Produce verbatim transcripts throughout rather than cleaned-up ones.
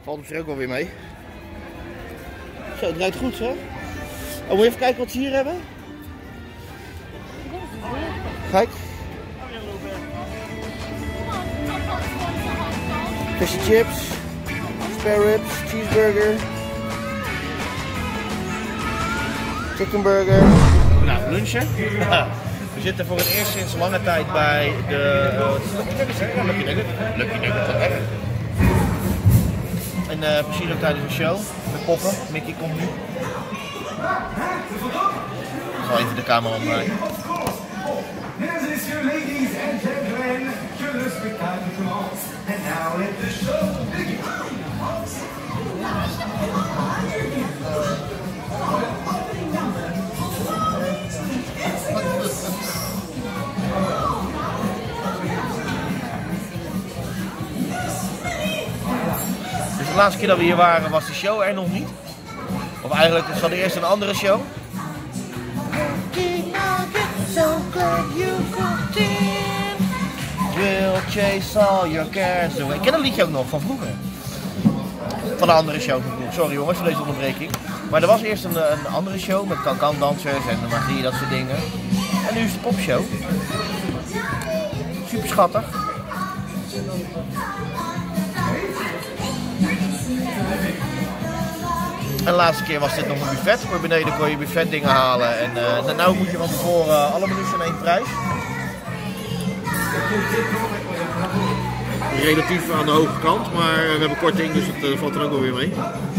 Valt op zich ook wel weer mee. Zo, het ruikt goed zo. Oh, moet je even kijken wat ze hier hebben? Kijk. Fish and chips, spare ribs, cheeseburger, chicken burger. Nou, lunchen. We zitten voor het eerst sinds lange tijd bij de uh, Lucky Nugget. Lucky Nugget, wat erg. En uh, plezier ook tijdens een show met poppen. Mickey komt nu. Ik zal even de camera omdraaien. Dus de laatste keer dat we hier waren was de show er nog niet. Of eigenlijk was het eerst een andere show. We'll chase all your cares away. Ik ken dat liedje ook nog van vroeger. Van een andere show. Sorry jongens voor deze onderbreking. Maar er was eerst een, een andere show met kan-kan dansers en magie, dat soort dingen. En nu is de popshow. Super schattig. En de laatste keer was dit nog een buffet. Voor beneden kon je buffet dingen halen. En uh, nou moet je van tevoren uh, alle menus aan één prijs. Relatief aan de hoge kant, maar we hebben korting, dus het uh, valt er ook wel weer mee.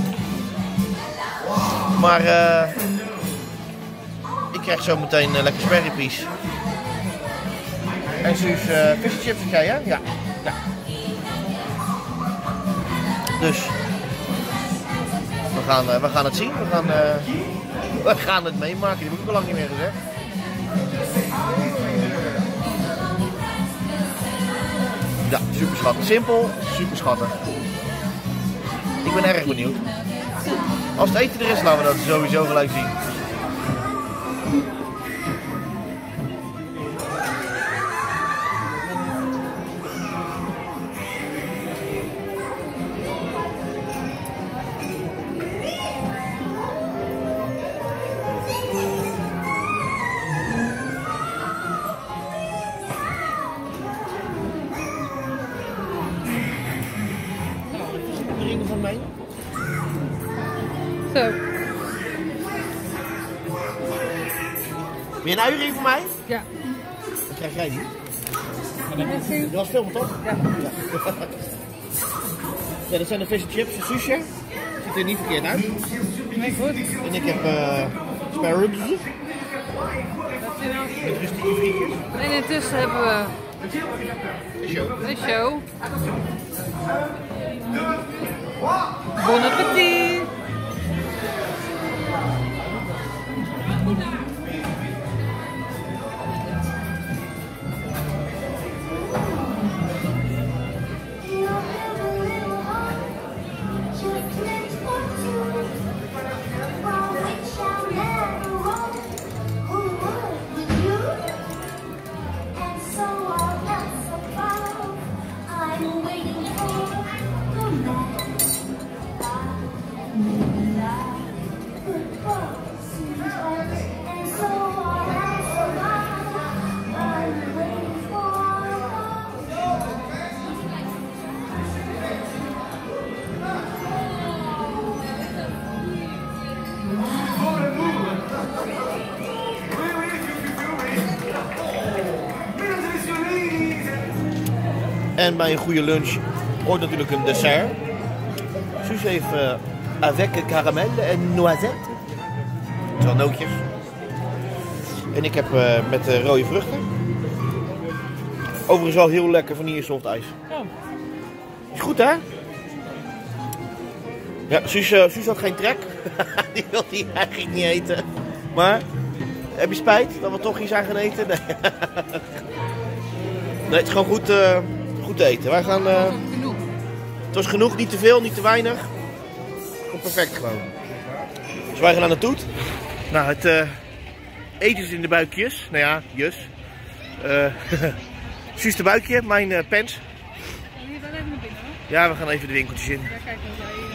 Maar uh, ik krijg zo meteen uh, lekker sperriepies. En Suus, uh, fish and chips jij, hè? Ja. ja. Dus we gaan, uh, we gaan het zien. We gaan, uh, we gaan het meemaken. Die heb ik al lang niet meer gezegd. Ja, super schattig. Simpel, super schattig. Ik ben erg benieuwd. Als het eten er is, laten we dat sowieso gelijk zien. Van mij. Zo. Wil je een uiering voor mij? Ja. Dat krijg jij niet. Merci. Dat was filmen toch? Ja. Ja. Ja, dat zijn de fish and chips en sushi. Ziet er niet verkeerd uit. Nee, goed. En ik heb uh, spare ribs. Met rustieke frietjes. En intussen hebben we De show. de show. Bon appétit! En bij een goede lunch hoort natuurlijk een dessert. Suus heeft uh, avec caramel en noisette. Zo nootjes. En ik heb uh, met uh, rode vruchten. Overigens wel heel lekker vanille soft ijs. Ja. Is goed hè? Ja, Suus, uh, Suus had geen trek. Die wil die eigenlijk niet eten. Maar, heb je spijt dat we toch iets aan gaan eten? Nee. Nee, het is gewoon goed, uh, goed te eten. Wij gaan... Uh, Genoeg. het was genoeg, niet te veel, niet te weinig. Gewoon perfect gewoon. Dus wij gaan aan de toet. Nou, het uh, eten is in de buikjes. Nou ja, jus. Uh, Suus de buikje, mijn uh, pens. Gaan we hier dan even naar binnen, hoor? Ja, we gaan even de winkeltjes in. Ja, kijk, dan jij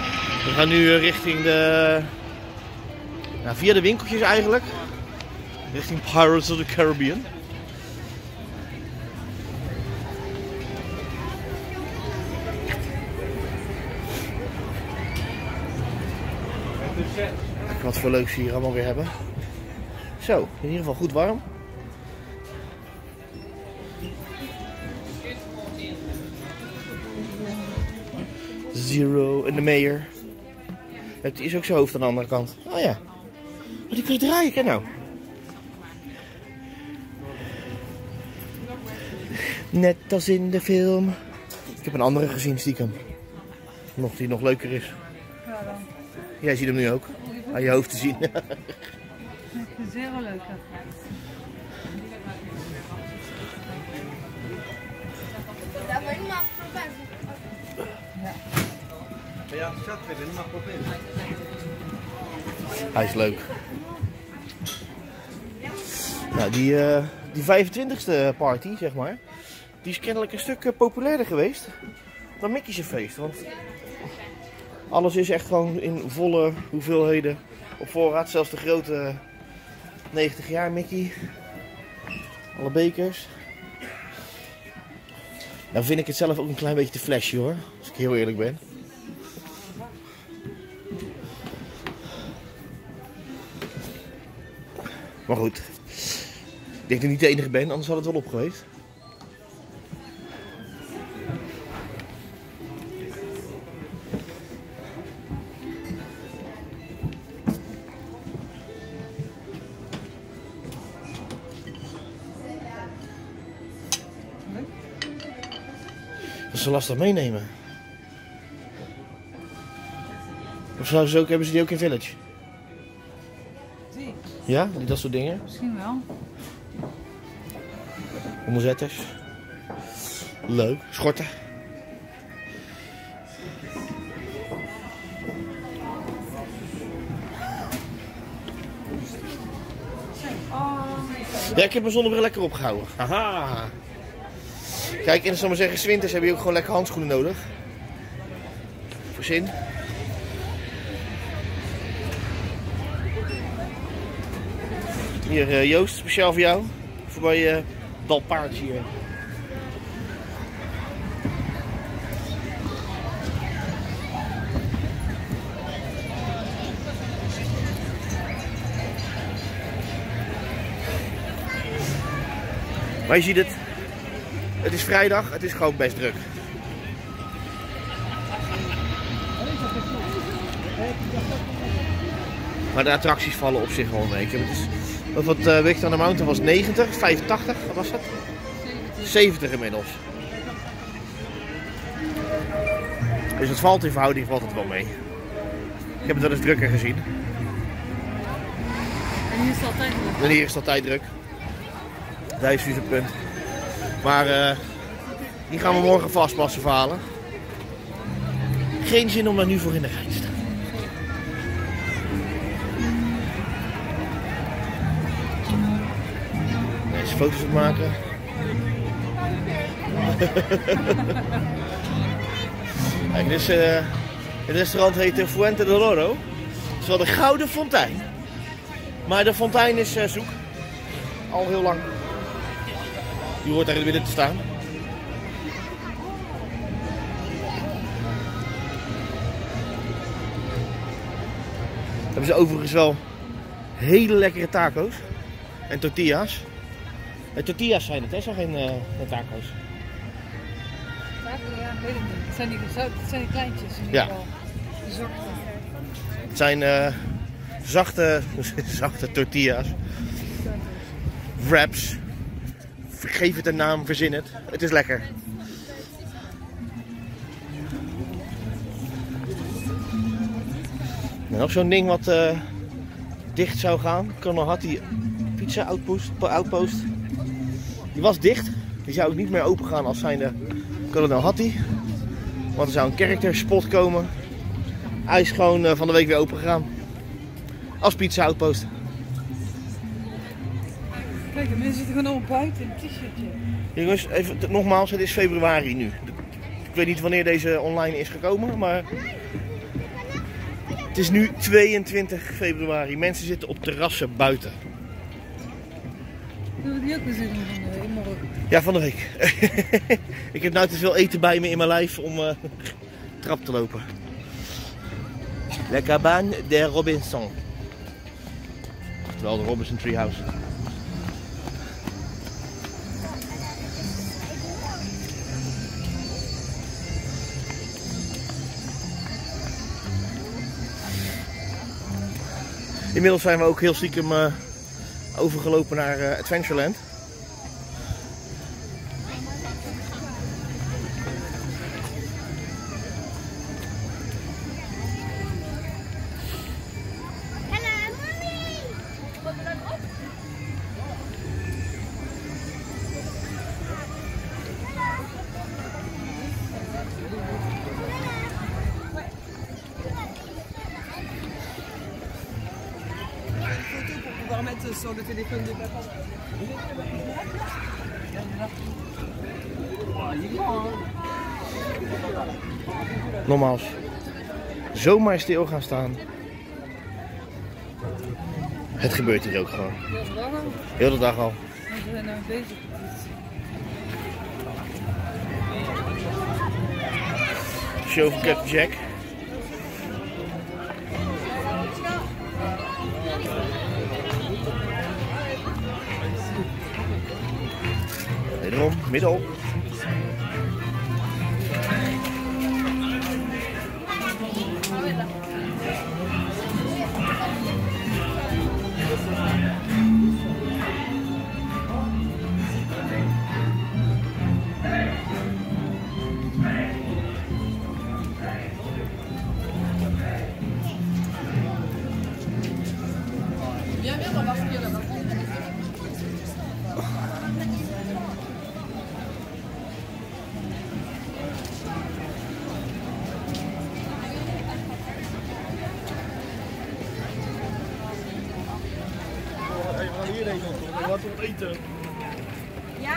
We gaan nu richting de... Nou, via de winkeltjes eigenlijk. Richting Pirates of the Caribbean. Kijk wat voor leuks we hier allemaal weer hebben. Zo, in ieder geval goed warm. Zero en de Mayor. Het is ook zijn hoofd aan de andere kant. Oh ja. Maar die kun je draaien, kijk nou. Net als in de film. Ik heb een andere gezien, stiekem. Nog die nog leuker is. Ja, dan. Jij ziet hem nu ook. Aan je hoofd te zien. Ik vind het heel leuk. Hij is leuk. Nou, die, uh, die vijfentwintigste party, zeg maar, die is kennelijk een stuk uh, populairder geweest dan Mickey's feest. Want alles is echt gewoon in volle hoeveelheden op voorraad. Zelfs de grote negentig jaar Mickey. Alle bekers. Nou vind ik het zelf ook een klein beetje te flashy hoor, als ik heel eerlijk ben. Maar goed, ik denk dat ik niet de enige ben, anders had het wel op geweest. Dat is zo lastig meenemen. Of zouden ze ook, hebben ze die ook in Village? Zie. Ja, dat soort dingen. Misschien wel. Onderzetters. Leuk. Schorten. Ja, ik heb mijn zonnebril lekker opgehouden. Haha. Kijk, en zal maar zeggen, 's winters heb je ook gewoon lekker handschoenen nodig. Voor zin. Hier uh, Joost, speciaal voor jou. Voor bij uh, Dalpaardje hier. Maar je ziet het. Het is vrijdag, het is gewoon best druk. Maar de attracties vallen op zich wel mee. Het is, wat uh, Wicked on the Mountain was negentig, vijfentachtig, wat was dat? zeventig inmiddels. Dus het valt in verhouding valt het wel mee. Ik heb het wel eens drukker gezien. En hier is het altijd druk. En hier is het altijd druk. Daar is dus het punt. Maar uh, die gaan we morgen vastpassen verhalen. Geen zin om daar nu voor in de rij te staan. Deze foto's op maken. Kijk, dus, uh, het restaurant heet Fuente del Oro. Het is wel de Gouden Fontein. Maar de fontein is uh, zoek. Al heel lang. Die hoort daar in het midden te staan. Hebben ze overigens wel hele lekkere taco's. En tortillas. En tortillas zijn het, hè? Zijn geen uh, taco's. Taco, ja, weet ik niet. Het zijn die, het zijn die kleintjes in ieder Ja. geval. De zachte. Het zijn uh, zachte, zachte tortillas. Wraps. Geef het een naam, verzin het. Het is lekker. En nog zo'n ding wat uh, dicht zou gaan. Colonel Hattie Pizza Outpost, Outpost. Die was dicht. Die zou ook niet meer open gaan als zijnde Colonel Hattie. Want er zou een character spot komen. Hij is gewoon uh, van de week weer open gegaan. Als Pizza Outpost. Kijk, de mensen zitten gewoon allemaal buiten in een t-shirtje. Jongens, even, nogmaals, het is februari nu. Ik weet niet wanneer deze online is gekomen, maar Het is nu tweeëntwintig februari. Mensen zitten op terrassen buiten. Hebben die ook weer zin in van de week, morgen? Ja, van de week. Ik heb nou te veel eten bij me in mijn lijf om uh, trap te lopen. La cabane de Robinson. Oftewel de Robinson Treehouse. Inmiddels zijn we ook heel stiekem uh, overgelopen naar uh, Adventureland. Mettre sur le téléphone de papa. Nogmaals, zomaar stil gaan staan. Het gebeurt hier ook gewoon. Heel de dag al. Heel de dag al. We zijn nou bezig met iets. Show van Captain Jack. Wederom, middenop. Wat we eten. Ja?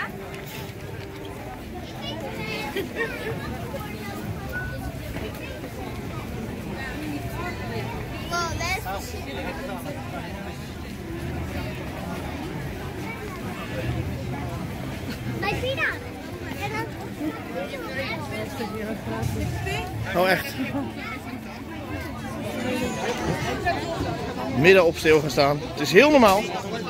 Oh echt? Midden op stil gaan staan. Het is heel normaal.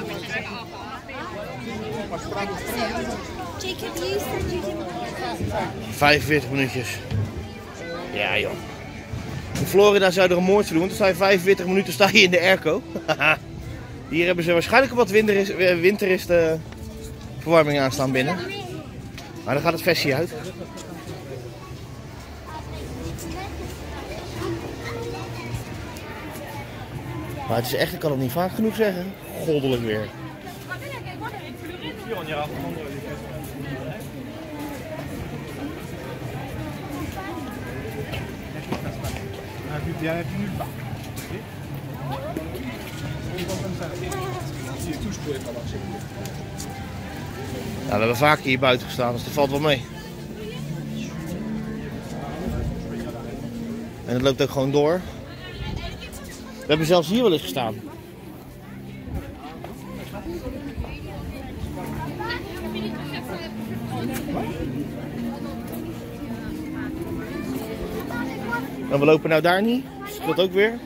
vijfenveertig minuutjes. Ja joh. In Florida zou er een moordje doen, dan sta je vijfenveertig minuten sta je in de airco. Hier hebben ze waarschijnlijk wat winterist, winterist uh, verwarming aanstaan binnen. Maar dan gaat het versie uit. Maar het is echt, ik kan het niet vaak genoeg zeggen, goddelijk weer. Ja, we hebben vaker hier buiten gestaan, dus dat valt wel mee. En het loopt ook gewoon door. We hebben zelfs hier wel eens gestaan. En we lopen nou daar niet, dus dat ook weer.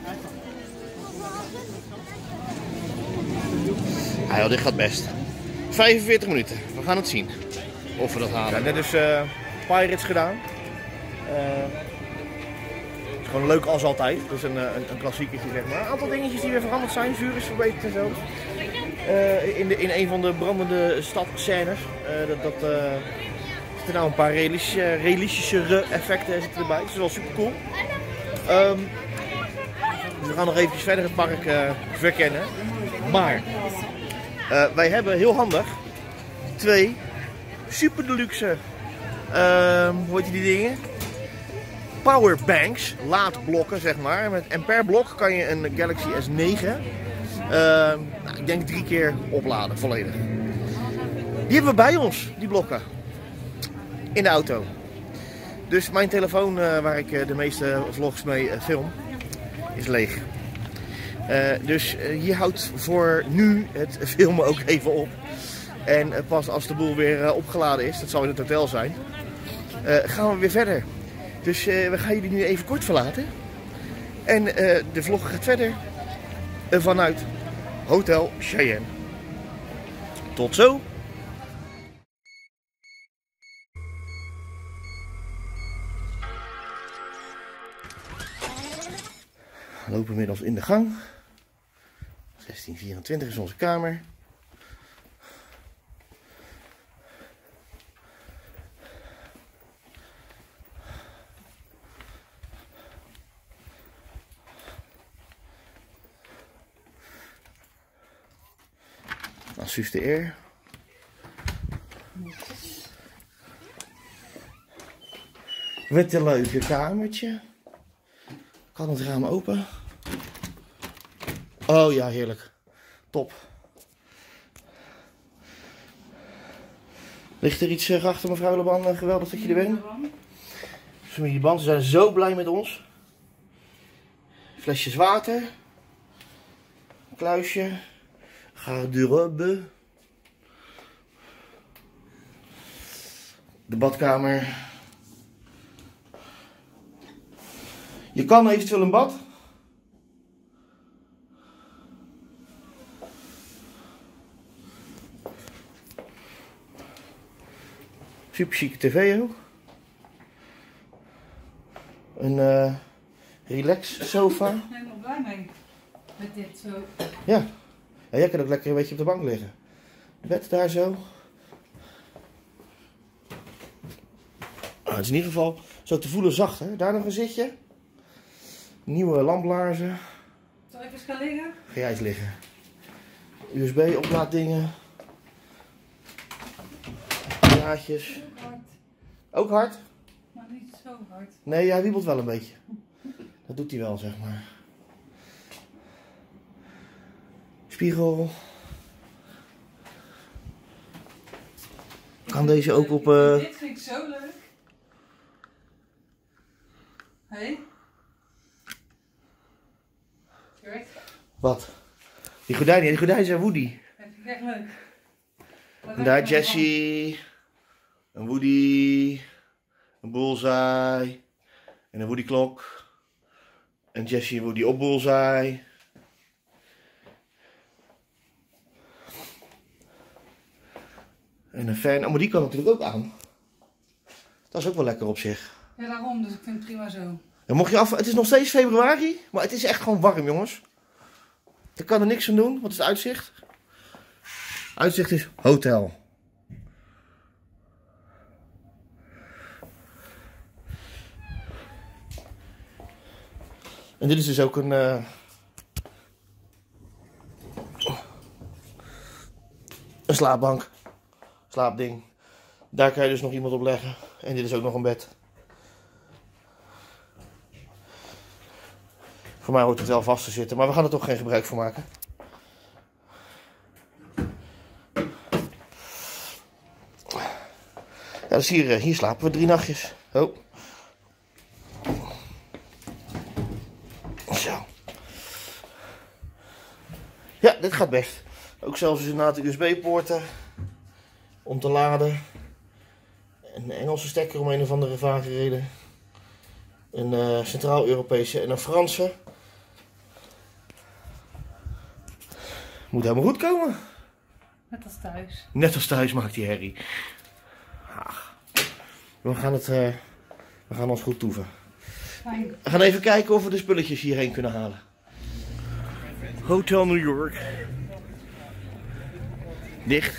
Ah joh, dit gaat best. vijfenveertig minuten, we gaan het zien of we dat halen. Ja, net is uh, Pirates gedaan. Uh, het is gewoon leuk als altijd, dus een, een, een klassiekertje zeg maar. Een aantal dingetjes die weer veranderd zijn, vuur is verbeterd en zo. Uh, in, de, in een van de brandende stadscènes. Uh, dat, dat, uh, zitten nou een paar realistische, realistischere effecten zitten erbij, dat is wel super cool. Um, we gaan nog even verder het park uh, verkennen. Maar uh, wij hebben heel handig twee super deluxe, uh, hoe heet die dingen? Powerbanks, laadblokken zeg maar. Met, en per blok kan je een Galaxy S negen, uh, nou, ik denk drie keer opladen volledig. Die hebben we bij ons, die blokken, in de auto. Dus mijn telefoon uh, waar ik uh, de meeste vlogs mee uh, film, is leeg. Uh, dus uh, hier houdt voor nu het filmen ook even op. En uh, pas als de boel weer uh, opgeladen is, dat zal in het hotel zijn, uh, gaan we weer verder. Dus uh, we gaan jullie nu even kort verlaten. En uh, de vlog gaat verder uh, vanuit Hotel Cheyenne. Tot zo! We lopen inmiddels in de gang. zestien vierentwintig is onze kamer. Suus de eer. Wat een leuke kamertje. Kan het raam open? Oh ja, heerlijk. Top. Ligt er iets uh, achter mevrouw Leban? Geweldig dat je er bent. Familie Ban, ze zijn zo blij met ons. Flesjes water. Kluisje. Garderobe. De badkamer. Je kan eventueel een bad. Super chique tv ook. Een uh, relax sofa. Ik ben helemaal blij mee met dit zo. Ja. Ja, jij kan ook lekker een beetje op de bank liggen. Bed daar zo. Ah, het is in ieder geval zo te voelen zacht, hè. Daar nog een zitje. Nieuwe lamplaarzen. Zal ik eens gaan liggen? Ga jij eens liggen. U S B oplaaddingen. Draadjes. Ook hard. Ook hard? Maar niet zo hard. Nee, hij wiebelt wel een beetje. Dat doet hij wel, zeg maar. Spiegel. Kan deze ook op... Uh... Dit vind ik zo leuk. Hé? Hey? Kijk. Wat? Die gordijnen, die gordijnen zijn Woody. Dat vind ik echt leuk. En daar Jessie, een Woody, een Bullseye en een Woody klok. En Jessie en Woody op Bullseye. En een fan, oh, maar die kan natuurlijk ook aan. Dat is ook wel lekker op zich. Ja, daarom, dus ik vind het prima zo. En mocht je af, het is nog steeds februari, maar het is echt gewoon warm, jongens. Ik kan er niks aan doen. Wat is het uitzicht? Uitzicht is hotel. En dit is dus ook een uh, een slaapbank, slaapding. Daar kan je dus nog iemand op leggen. En dit is ook nog een bed. Voor mij hoort het wel vast te zitten, maar we gaan er toch geen gebruik van maken. Ja, dus hier, hier slapen we drie nachtjes. Oh. Zo. Ja, dit gaat best. Ook zelfs inderdaad de U S B-poorten om te laden. Een Engelse stekker om een of andere vage reden. Een uh, Centraal-Europese en een Franse. Moet helemaal goed komen. Net als thuis. Net als thuis maakt die herrie. Ach. We gaan het, uh, we gaan ons goed toeven. Fijn. We gaan even kijken of we de spulletjes hierheen kunnen halen. Hotel New York. Dicht.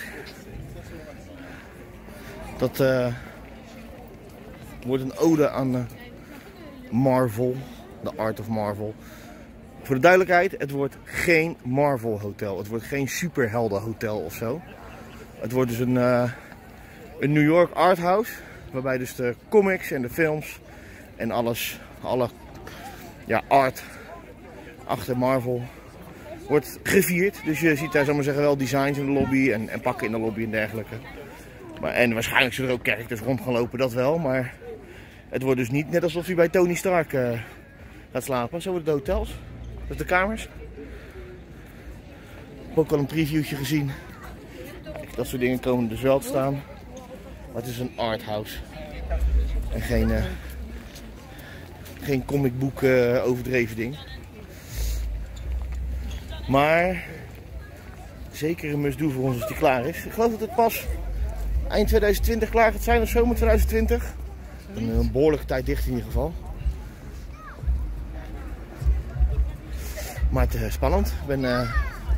Dat uh, wordt een ode aan uh, Marvel. The Art of Marvel. Voor de duidelijkheid, het wordt geen Marvel hotel. Het wordt geen superhelden hotel of zo. Het wordt dus een, uh, een New York arthouse. Waarbij dus de comics en de films en alles, alle ja, art achter Marvel wordt gevierd. Dus je ziet daar, zal maar zeggen, wel designs in de lobby en, en pakken in de lobby en dergelijke. Maar, en waarschijnlijk zullen er ook characters rond gaan lopen, dat wel. Maar het wordt dus niet net alsof je bij Tony Stark uh, gaat slapen. Zo worden de hotels. Dat is de kamers. Ik heb ook al een previewtje gezien. Kijk, dat soort dingen komen dus wel te staan. Maar het is een arthouse. En geen, uh, geen comicboek uh, overdreven ding. Maar zeker een must-do voor ons als die klaar is. Ik geloof dat het pas eind tweeduizend twintig klaar gaat zijn of zomer tweeduizend twintig. Een, een behoorlijke tijd dicht in ieder geval. Maar het is uh, spannend. Ik ben uh,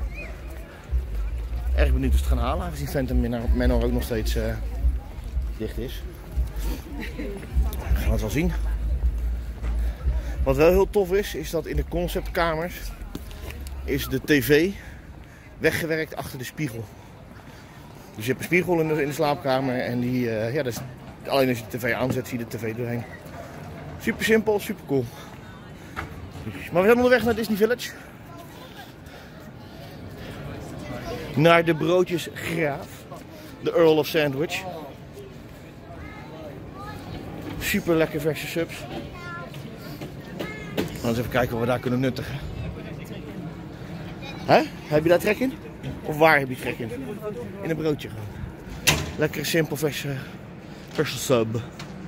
erg benieuwd of het gaan halen. Aangezien Phantom Manor ook nog steeds uh, dicht is. We gaan het wel zien. Wat wel heel tof is, is dat in de conceptkamers is de tv weggewerkt achter de spiegel. Dus je hebt een spiegel in de, in de slaapkamer en die, uh, ja, dat is, alleen als je de tv aanzet zie je de tv doorheen. Super simpel, super cool. Maar we zijn onderweg naar Disney Village. Naar de broodjes Graaf. De Earl of Sandwich. Super lekker verse subs. Laten we eens even kijken wat we daar kunnen nuttigen. Hè? Heb je daar trek in? Of waar heb je trek in? In een broodje gewoon. Lekker simpel verse, verse sub.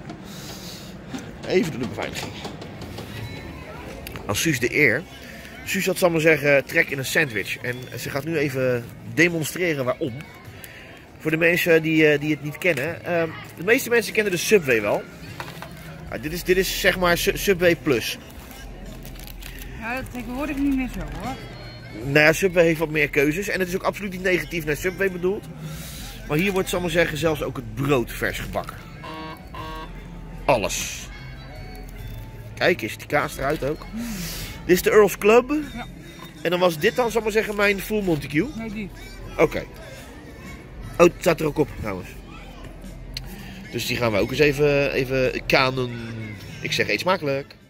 Even door de beveiliging. Als Suus de eer. Suus had, zal maar zeggen, trek in een sandwich. En ze gaat nu even demonstreren waarom. Voor de mensen die, die het niet kennen. Uh, de meeste mensen kennen de Subway wel. Uh, dit, is, dit is zeg maar Subway Plus. Ja, dat tegenwoordig niet meer zo hoor. Nou ja, Subway heeft wat meer keuzes. En het is ook absoluut niet negatief naar Subway bedoeld. Maar hier wordt, zal maar zeggen, zelfs ook het brood vers gebakken. Alles. Kijk eens, die kaas eruit ook. Dit is de Earl's Club. Ja. En dan was dit dan, zal maar zeggen, mijn Full Montague. Nee, die. Oké. Okay. Oh, het staat er ook op trouwens. Dus die gaan we ook eens even, even kanen. Ik zeg eet smakelijk.